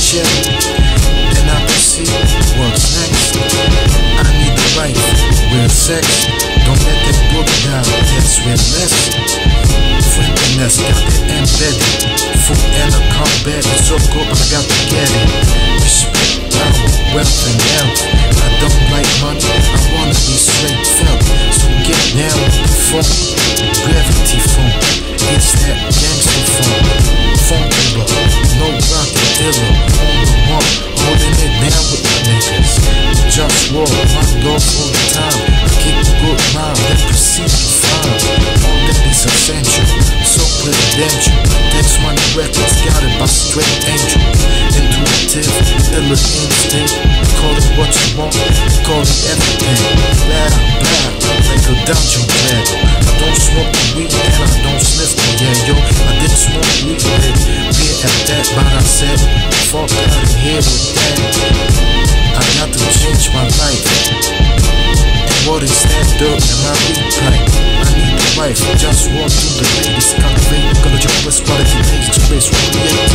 check. Then I proceed, what's next? I need a wife, real sex. Don't let that book down, yes, we're messy. Friendliness, got it embedded. Food and a combat, it's so good, but I got to get it. Respect, power, wealth, and health. I don't like money, I wanna be straight felt. So get down with the phone, gravity phone. It's that gangster phone. Funkula, no rocket illa. On the one, holding it down with the niggas. JustWar, OneLove all the time. I keep a good mind that proceeds to find. All that is essential, so presidential. Text Money Records, got it by straight angel. Intuitive, illa instinct. Call it what you want, call it everything. Blah, blah, like a dungeon battle. I don't smoke the weed and I don't sniff the yo. I didn't smoke weed with beer at that, but I said, fuck out of here with that. I got to change my life. And what is that dirt in my weed pipe? I need a wife, just walk through the ladies, cultivate, color your best quality ladies, space,